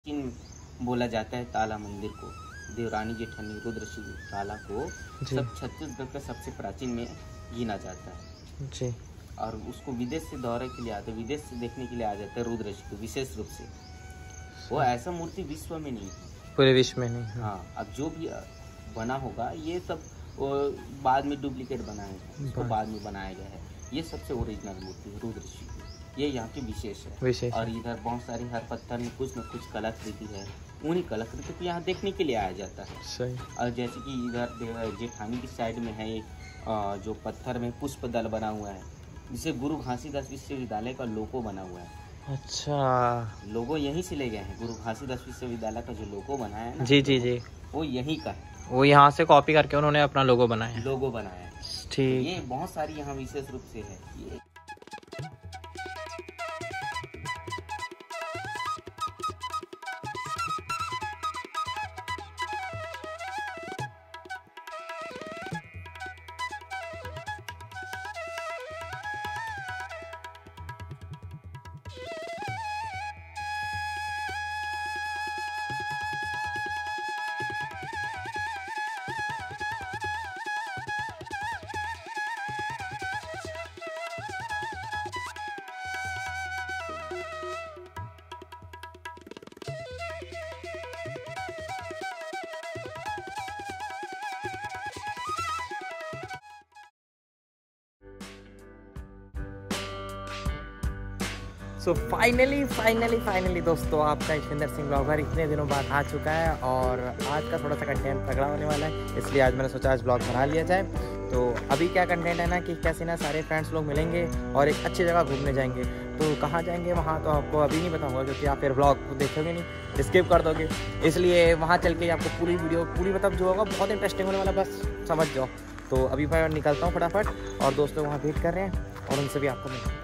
प्राचीन बोला जाता है ताला मंदिर को, देवरानी जेठानी रुद्रशिव ताला को सब छत्तीसगढ़ का सबसे प्राचीन में गिना जाता है जी। और उसको विदेश से दौरे के लिए आते, विदेश से देखने के लिए आ जाते हैं रुद्रशिव विशेष रूप से। वो ऐसा मूर्ति विश्व में नहीं है, पूरे विश्व में नहीं। हाँ, अब जो भी बना होगा ये सब बाद में डुप्लीकेट बनाए हैं, उसको बाद में बनाया गया है। ये सबसे ओरिजिनल मूर्ति है रुद्रशिव, ये यहाँ की विशेष है। और इधर बहुत सारी हर पत्थर में कुछ न कुछ कलाकृति है, उन्हीं कलाकृति को यहाँ देखने के लिए आया जाता है। सही। और जैसे कि इधर जेठानी की साइड में है एक जो पत्थर में पुष्प दल बना हुआ है, जिसे गुरु घासीदास विश्वविद्यालय का लोगो बना हुआ है। अच्छा, लोगो यहीं से ले गए हैं, गुरु घासीदास विश्वविद्यालय का जो लोगो बनाया है ना, जी जी जी, वो यहीं का है। वो यहाँ से कॉपी करके उन्होंने अपना लोगो बनाया है। लोगो बनाया है, ठीक। ये बहुत सारी यहाँ विशेष रूप से है ये। सो फाइनली दोस्तों, आपका इश्विंदर सिंह ब्लॉगर इतने दिनों बाद आ चुका है और आज का थोड़ा सा कंटेंट तगड़ा होने वाला है, इसलिए आज मैंने सोचा आज ब्लॉग बना लिया जाए। तो अभी क्या कंटेंट है ना कि कैसे ना सारे फ्रेंड्स लोग मिलेंगे और एक अच्छी जगह घूमने जाएंगे। तो कहाँ जाएंगे वहाँ तो आपको अभी नहीं बताऊँगा, क्योंकि आप फिर ब्लॉग देखोगे नहीं, स्किप कर दोगे। इसलिए वहाँ चल के आपको पूरी वीडियो मतलब जो होगा बहुत इंटरेस्टिंग होने वाला, बस समझ जाओ। तो अभी मैं निकलता हूँ फटाफट, और दोस्त लोग वहाँ वेट कर रहे हैं और उनसे भी आपको मिलता हूँ।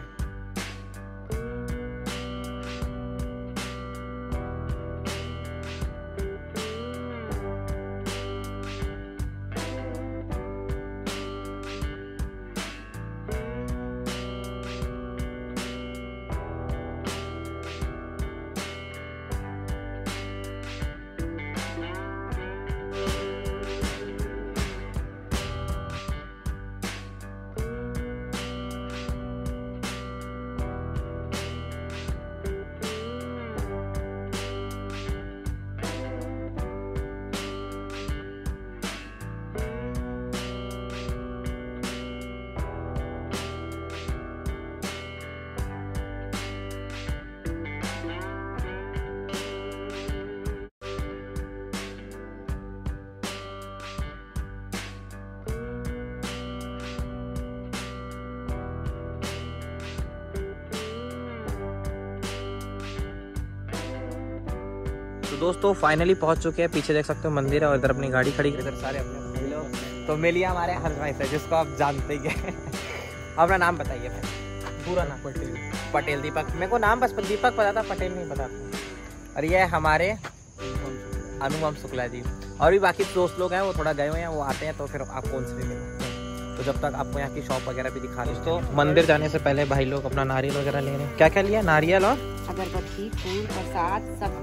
तो दोस्तों फाइनली पहुंच चुके हैं, पीछे देख सकते हो मंदिर है और इधर अपनी गाड़ी खड़ी, इधर सारे अपने लोग। तो मिलिए हमारे हर्ष भाई से, जिसको आप जानते ही हैं। अपना नाम बताइए भाई। पूरा नाम? पटेल दीपक। मेरे को नाम बस दीपक पता था, पटेल नहीं पता था। और ये हमारे अनुपम शुक्ला जी, और भी बाकी दोस्त लोग हैं, वो थोड़ा गए हुए हैं, वो आते हैं तो फिर आपको उनसे भी मिलते हैं। तो जब तक आपको यहाँ की शॉप वगैरह भी दिखा दें। तो मंदिर जाने से पहले भाई लोग अपना नारियल वगैरह ले रहे हैं। क्या क्या लिया? नारियल और अगरबत्ती, फूल, प्रसाद,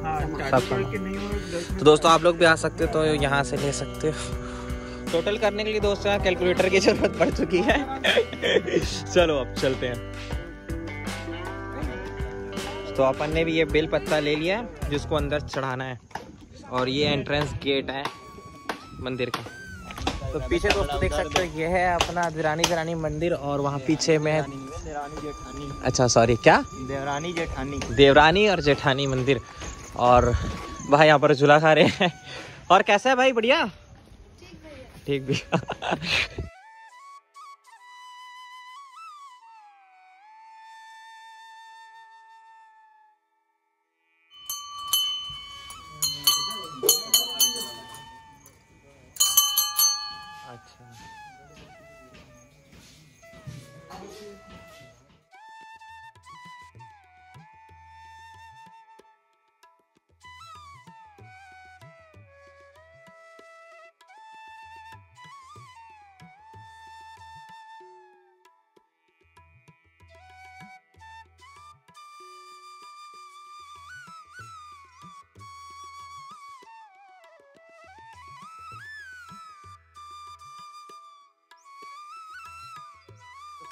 सब। तो दोस्तों आप लोग भी आ सकते हो, तो यहाँ से ले सकते हो। टोटल करने के लिए दोस्तों यहाँ कैलकुलेटर की जरूरत पड़ चुकी है। चलो अब चलते हैं। तो अपन ने भी ये बेल पत्ता ले लिया है, जिसको अंदर चढ़ाना है, और ये एंट्रेंस गेट है मंदिर का। तो पीछे दोस्तों देख सकते हो ये है अपना देवरानी मंदिर, और वहाँ पीछे में देवरानी जेठानी, अच्छा सॉरी क्या, देवरानी और जेठानी मंदिर। और भाई यहाँ पर झूला खा रहे हैं। और कैसा है भाई? बढ़िया, ठीक भी। अच्छा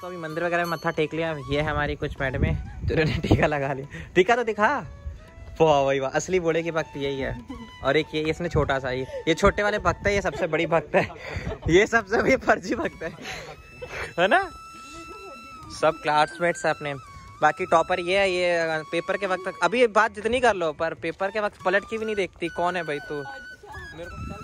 दोस्तों अभी मंदिर वगैरह में मत्था टेक लिया। ये है हमारी कुछ मैडमें जिन्होंने टीका लगा लिया। टीका तो दिखा, वाह वही वाह, असली बूढ़े की भक्त यही है। और एक ये इसने छोटा सा, ये छोटे वाले भक्त है, ये सबसे बड़ी भक्त है, ये सबसे भी फर्जी भक्त है ना। सब क्लासमेट्स है अपने। बाकी टॉपर ये है, ये पेपर के वक्त अभी बात जितनी कर लो पर पेपर के वक्त पलट की भी नहीं देखती कौन है भाई तू। मेरे को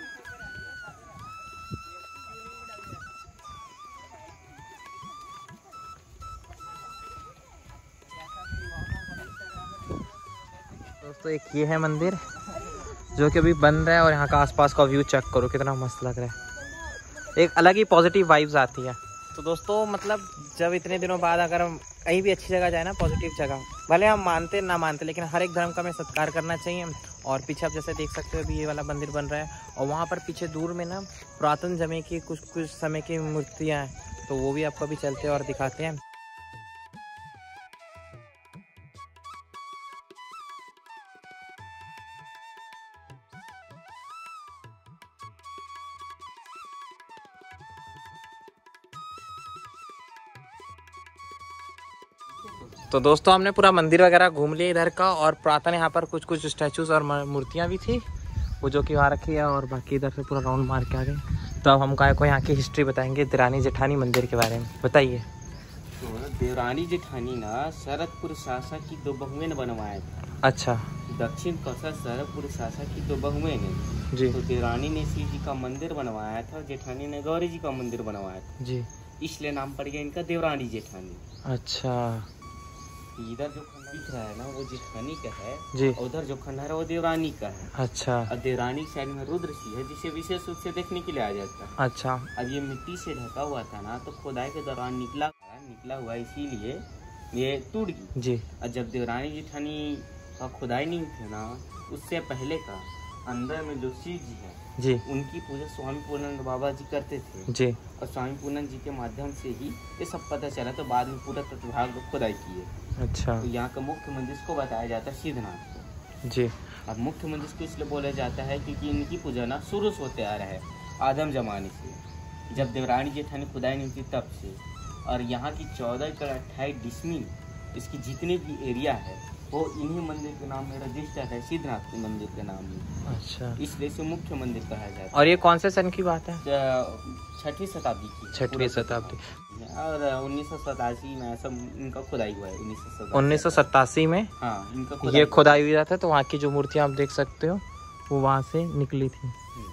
दोस्तों एक ये है मंदिर जो कि अभी बंद है और यहाँ का आसपास का व्यू चेक करो कितना मस्त लग रहा है। एक अलग ही पॉजिटिव वाइब्स आती है। तो दोस्तों मतलब जब इतने दिनों बाद अगर हम कहीं भी अच्छी जगह जाए ना, पॉजिटिव जगह, भले हम मानते ना मानते, लेकिन हर एक धर्म का हमें सत्कार करना चाहिए। और पीछे आप जैसे देख सकते हो अभी ये वाला मंदिर बन रहा है और वहाँ पर पीछे दूर में ना पुरातन समय की कुछ समय की मूर्तियाँ हैं, तो वो भी आपको अभी चलते हैं और दिखाते हैं। तो दोस्तों हमने पूरा मंदिर वगैरह घूम लिया इधर का, और पुरातन यहाँ पर कुछ स्टैचूज और मूर्तियाँ भी थी वो जो कि वहाँ रखी है, और बाकी इधर से पूरा राउंड मार के आ गए। तो अब हम काय को यहाँ की हिस्ट्री बताएंगे देवरानी जेठानी मंदिर के बारे में। बताइए। तो देवरानी जेठानी ना शरदपुर शासक की 2 बहुएं ने बनवाया था। अच्छा। दक्षिण कौशल शरदपुर शासक की 2 बहुएं ने जी। तो देवरानी ने शिव जी का मंदिर बनवाया था, जेठानी ने गौरी जी का मंदिर बनवाया था जी, इसलिए नाम पड़ गया इनका देवरानी जेठानी। अच्छा। इधर जो खंडहर दिख रहा है ना वो जेठानी का है जी, और उधर जो खंडहर है वो देवरानी का है। अच्छा। और देवरानी साइड में रुद्र सिंह है जिसे विशेष रूप से देखने के लिए आ जाता है। अच्छा। अब ये मिट्टी से ढका हुआ था ना, तो खुदाई के दौरान निकला हुआ इसीलिए ये टूट गई जी। और जब देवरानी जेठानी का खुदाई नहीं थे ना, उससे पहले का अंदर में जो शिव जी है जी, उनकी पूजा स्वामी पूर्णानंद बाबा जी करते थे जी। और स्वामी पूर्णानंद जी के माध्यम से ही ये सब पता चला। तो बाद में पूरा विभाग खुदाई किए। अच्छा। तो यहाँ का मुख्य मंदिर को बताया जाता है सिद्धनाथ को। जी। अब मुख्य मंदिर को इसलिए बोला जाता है क्योंकि इनकी पूजा ना शुरू से होते आ रहा है आदम जमाने से, जब देवरानी जेठानी खुदाई नहीं थी तब से। और यहाँ की 14 एकड़ 28 डिसमिल इसकी जितने भी एरिया है वो इन्हीं मंदिर के नाम में रजिस्टर्ड है, सिद्धनाथ के मंदिर के नाम में। अच्छा। इसलिए इसे मुख्य मंदिर कहा जाता है। और ये कौन से सन की बात है? 6वीं शताब्दी की। 6वीं शताब्दी। और 1987 में ऐसा इनका खुदाई हुआ है। 1987 में हाँ इनका ये खुदाई हुआ था। तो वहाँ की जो मूर्तियाँ आप देख सकते हो वो वहाँ से निकली थी।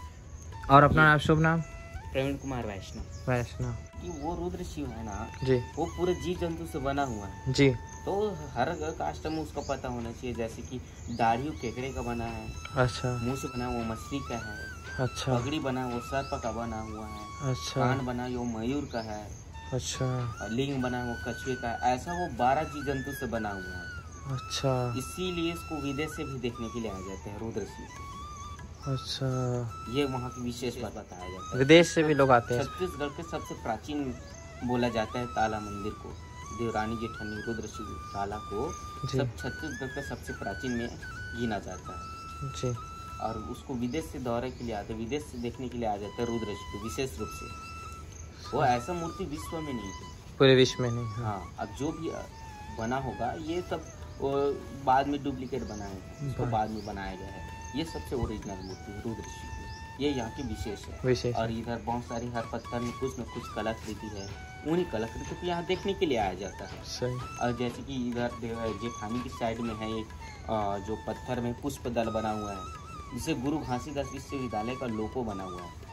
और अपना नाम, शुभ नाम? प्रवीण कुमार वैष्णव। वैष्णव। कि वो रुद्र शिव है ना जी, वो पूरे जीव जंतु से बना हुआ है। जी। तो हर कास्ट में उसका पता होना चाहिए, जैसे कि दाढ़ी केकड़े का बना है। अच्छा। मुँह बना वो मछली का है। अच्छा। पगड़ी बना वो सर्प का बना हुआ है। अच्छा। कान बना वो मयूर का है। अच्छा। और लिंग बना वो कछुए का है। ऐसा वो 12 जीव जंतु से बना हुआ है। अच्छा। इसीलिए इसको विदेश से भी देखने के लिए आ जाते हैं रुद्र शिव। अच्छा। ये वहाँ की विशेष बात बताया जाता है। विदेश से भी लोग आते हैं। छत्तीसगढ़ के सबसे प्राचीन बोला जाता है ताला मंदिर को, देवरानी जेठानी रुद्र शिव ताला को सब छत्तीसगढ़ के सबसे प्राचीन में गिना जाता है जी। और उसको विदेश से दौरे के लिए आते, विदेश से देखने के लिए आ जाते हैं रुद्र शिव विशेष रूप से। वो ऐसा मूर्ति विश्व में नहीं थी, पूरे विश्व में नहीं। हाँ अब जो भी बना होगा ये सब बाद में डुप्लीकेट बनाए, उसको बाद में बनाया गया है। ये सबसे ओरिजिनल मूर्ति है रुद्र शिव की, ये यहाँ की विशेष है। और इधर बहुत सारी हर पत्थर में कुछ न कुछ कलाकृति है, उन्हीं कलाकृति को यहाँ देखने के लिए आया जाता है। सही। और जैसे कि इधर जेठानी की साइड में है एक जो पत्थर में पुष्प दल बना हुआ है, जिसे गुरु घासीदास विश्वविद्यालय का लोगो बना हुआ है।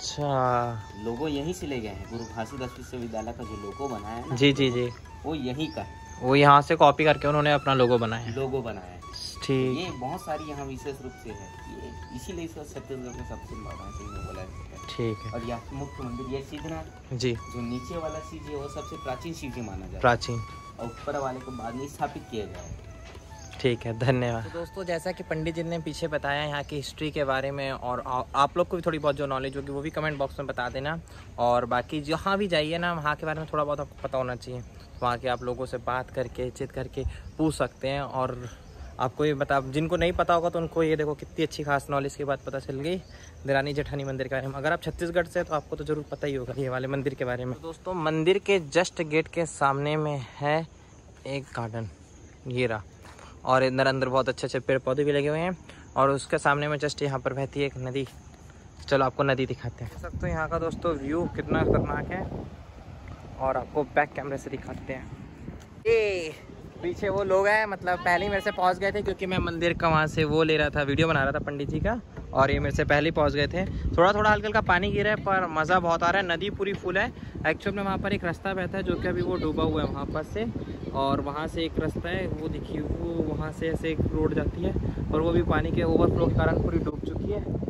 अच्छा। लोगो यहीं से ले गए हैं, गुरु घासीदास विश्वविद्यालय का जो लोगो बनाया है ना, जी जी जी, वो यहीं का है। वो यहाँ से कॉपी करके उन्होंने अपना लोगो बनाया है। लोगो बनाया है। ठीक। ये बहुत सारी यहाँ विशेष रूप से है, ये इसीलिए इसको छत्तीसगढ़ में सबसे बड़ा शिव में बोला जाता है। ठीक है। और यहाँ के मुख्य मंदिर ये सिद्धनाथ जी, जो नीचे वाला शिव जी है वो सबसे प्राचीन शिव जी माना जाता है, प्राचीन। और ऊपर वाले को बाद में स्थापित किया गया है। ठीक है, धन्यवाद। तो दोस्तों जैसा कि पंडित जी ने पीछे बताया यहाँ की हिस्ट्री के बारे में, और आप लोग को भी थोड़ी बहुत जो नॉलेज होगी वो भी कमेंट बॉक्स में बता देना। और बाकी जहाँ भी जाइए ना वहाँ के बारे में थोड़ा बहुत आपको पता होना चाहिए। वहाँ के आप लोगों से बात करके चित करके पूछ सकते हैं, और आपको ये बता, जिनको नहीं पता होगा तो उनको ये देखो कितनी अच्छी खास नॉलेज की बात पता चल गई देवरानी जेठानी मंदिर के बारे में। अगर आप छत्तीसगढ़ से तो आपको तो जरूर पता ही होगा ये वाले मंदिर के बारे में। तो दोस्तों मंदिर के जस्ट गेट के सामने में है एक गार्डन, ये रहा, और अंदर बहुत अच्छे अच्छे पेड़ पौधे भी लगे हुए हैं, और उसके सामने में जस्ट यहाँ पर बहती है एक नदी। चलो आपको नदी दिखाते हैं। सब तो यहाँ का दोस्तों व्यू कितना खतरनाक है, और आपको बैक कैमरे से दिखाते हैं। ये पीछे वो लोग हैं, मतलब पहले ही मेरे से पहुंच गए थे क्योंकि मैं मंदिर का वहाँ से वो ले रहा था, वीडियो बना रहा था पंडित जी का, और ये मेरे से पहले ही पहुंच गए थे। थोड़ा थोड़ा हल्का हल्का पानी गिरा है पर मज़ा बहुत आ रहा है, नदी पूरी फुल है। एक्चुअल में वहाँ पर एक रास्ता बहता है जो कि अभी वो डूबा हुआ है वहाँ पर से, और वहाँ से एक रास्ता है वो देखिए, वो वहाँ से ऐसे एक रोड जाती है, और वो भी पानी के ओवरफ्लो के कारण पूरी डूब चुकी है।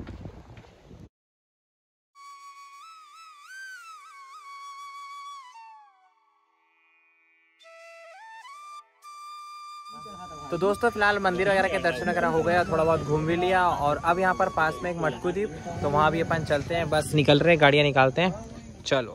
तो दोस्तों फिलहाल मंदिर वगैरह के दर्शन वगैरह हो गया, थोड़ा बहुत घूम भी लिया, और अब यहाँ पर पास में एक मटकू द्वीप, तो वहाँ भी अपन चलते हैं। बस निकल रहे हैं, गाड़ियाँ निकालते हैं, चलो।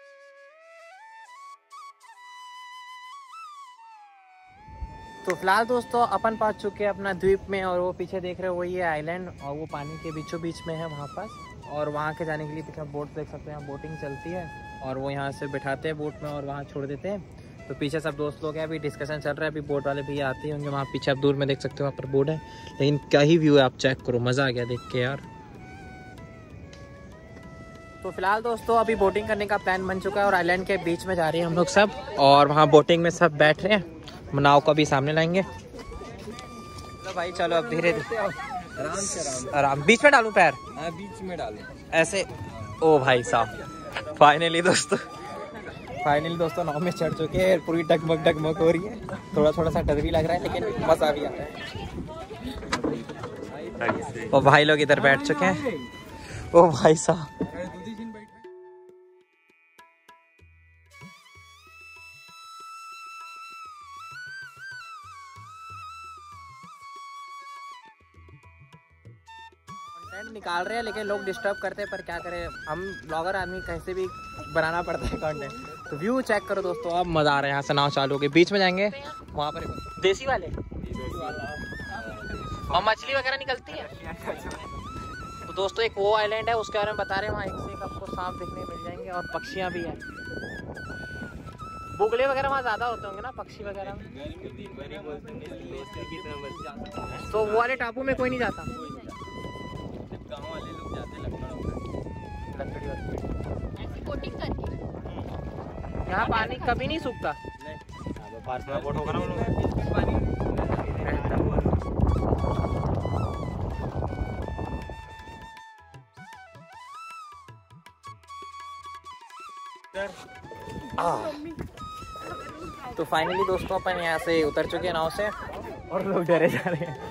तो फिलहाल दोस्तों अपन पहुँच चुके हैं अपना द्वीप में, और वो पीछे देख रहे हो वही है आइलैंड, और वो पानी के बीचों बीच में है वहाँ पास। और वहाँ के जाने के लिए पीछे बोट देख सकते हैं, यहाँ बोटिंग चलती है, और वो यहाँ से बिठाते हैं बोट में और वहाँ छोड़ देते हैं। तो पीछे सब दोस्त लोग हैं, अभी डिस्कशन चल रहा है, अभी बोट वाले भैया आते होंगे। वहाँ पीछे आप दूर में देख सकते हो, वहाँ पर बोट है, लेकिन क्या ही व्यू है, आप चेक करो, मज़ा आ गया देख के यार। तो फिलहाल दोस्तों अभी बोटिंग करने का प्लान बन चुका है, और आइलैंड के बीच में जा रहे हैं हम लोग सब, और वहाँ बोटिंग में सब बैठ रहे हैं। नाव को भी सामने लाएंगे। चलो भाई चलो, अब धीरे धीरे आराम। बीच में डालूं पैर? बीच में डालो ऐसे। ओ भाई साहब, फाइनली दोस्तों नाव में चढ़ चुके हैं, पूरी डगमग हो रही है। थोड़ा सा डर भी लग रहा है, लेकिन मजा भी आ रहा है। और भाई लोग इधर बैठ चुके हैं। ओ भाई साहब, कंटेंट निकाल रहे हैं, लेकिन लोग डिस्टर्ब करते हैं, पर क्या करें, हम ब्लॉगर आदमी कहीं से भी बनाना पड़ता है कंटेंट। तो व्यू चेक करो दोस्तों, अब मजा आ रहा है। यहाँ से नाव चालू होगी, बीच में जाएंगे, वहाँ पर देसी वाले और मछली वगैरह निकलती है। तो दोस्तों एक वो आइलैंड है, उसके बारे में बता रहे हैं, वहाँ एक से एक आपको सांप देखने मिल जाएंगे, और पक्षियाँ भी हैं। बुगले वगैरह वहाँ ज़्यादा होते होंगे ना पक्षी वगैरह में। तो वो वाले टापू में कोई नहीं जाता? गाँव वाले लोग जाते लकड़ी ऐसी बोटिंग करके। यहाँ पानी कभी नहीं सूखता। तो फाइनली दोस्तों अपन यहाँ से उतर चुके हैं नाव से, और लोग डरे जा रहे हैं।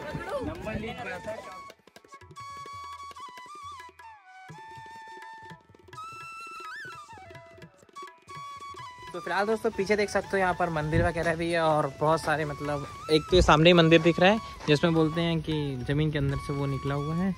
तो फिलहाल दोस्तों पीछे देख सकते हो, यहाँ पर मंदिर वगैरह भी है, और बहुत सारे, मतलब एक तो सामने ही मंदिर दिख रहा है जिसमें बोलते हैं कि जमीन के अंदर से वो निकला हुआ है।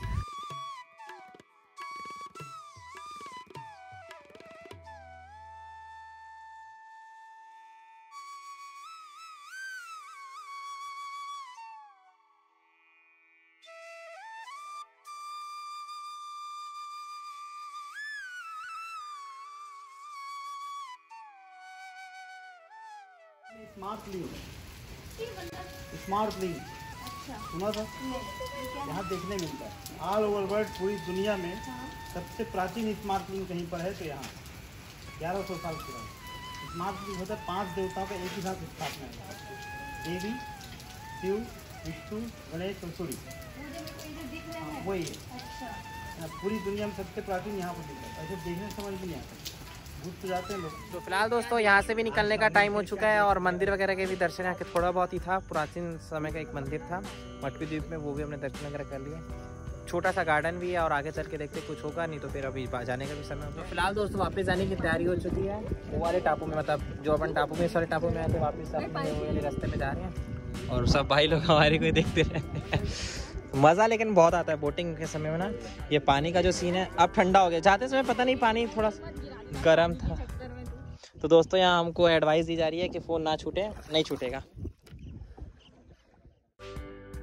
स्मार्ट लिंक सुना था, यहाँ देखने मिलता है ऑल ओवर वर्ल्ड, पूरी दुनिया में सबसे प्राचीन स्मार्ट लिंग कहीं पर है तो यहाँ 1100 साल पुराना स्मार्ट लिंग होता है। 5 देवताओं का एक ही साथ स्थापना है, देवी, शिव, विष्णु, गणेश और सूर्य, वही है। पूरी दुनिया में सबसे प्राचीन यहाँ पर दिखता है, ऐसे देखने समझ में नहीं आता, घुस जाते हैं लोग। तो फिलहाल दोस्तों यहाँ से भी निकलने का टाइम हो चुका है, और मंदिर वगैरह के भी दर्शन यहाँ के थोड़ा बहुत ही था। प्राचीन समय का एक मंदिर था मटकू द्वीप में, वो भी हमने दर्शन वगैरह कर लिए। छोटा सा गार्डन भी है, और आगे चल के देखते कुछ होगा, नहीं तो फिर अभी जाने का भी समय होगा। तो फिलहाल दोस्तों वापस जाने की तैयारी हो चुकी है, वो वाले टापू में, मतलब जो अपन टापू में, इस वाले टापू में आए थे, वापस अपने वाले रास्ते में जा रहे हैं, और सब भाई लोग हमारे को देखते रहते हैं। मज़ा लेकिन बहुत आता है बोटिंग के समय में ना। ये पानी का जो सीन है अब ठंडा हो गया, जाते समय पता नहीं पानी थोड़ा गर्म था। तो दोस्तों यहाँ हमको एडवाइस दी जा रही है कि फ़ोन ना छूटे, नहीं छूटेगा।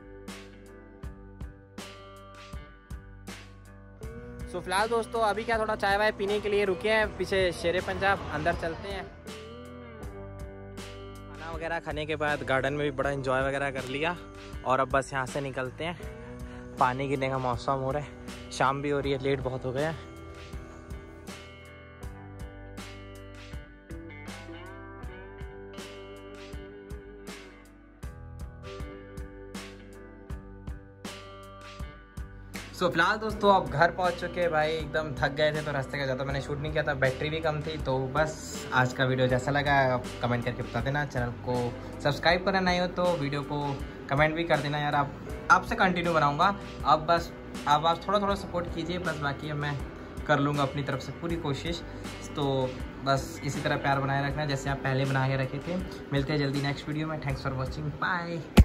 सो फिलहाल दोस्तों अभी क्या थोड़ा चाय वाय पीने के लिए रुके हैं पीछे शेरे पंजाब, अंदर चलते हैं। खाना वगैरह खाने के बाद गार्डन में भी बड़ा एंजॉय वगैरह कर लिया और अब बस यहाँ से निकलते हैं। पानी गिरने का मौसम हो रहा है, शाम भी हो रही है, लेट बहुत हो गया है। सो फिलहाल दोस्तों अब घर पहुंच चुके हैं भाई, एकदम थक गए थे तो रास्ते का ज़्यादा मैंने शूट नहीं किया था, बैटरी भी कम थी। तो बस आज का वीडियो जैसा लगा आप कमेंट करके बता देना, चैनल को सब्सक्राइब करना नहीं हो तो वीडियो को कमेंट भी कर देना यार, आपसे कंटिन्यू बनाऊंगा। अब बस अब आप थोड़ा थोड़ा सपोर्ट कीजिए बस, बाकी अब मैं कर लूँगा अपनी तरफ से पूरी कोशिश। तो बस इसी तरह प्यार बनाए रखना जैसे आप पहले बना के रखे थे। मिलते हैं जल्दी नेक्स्ट वीडियो में। Thanks for watching, bye.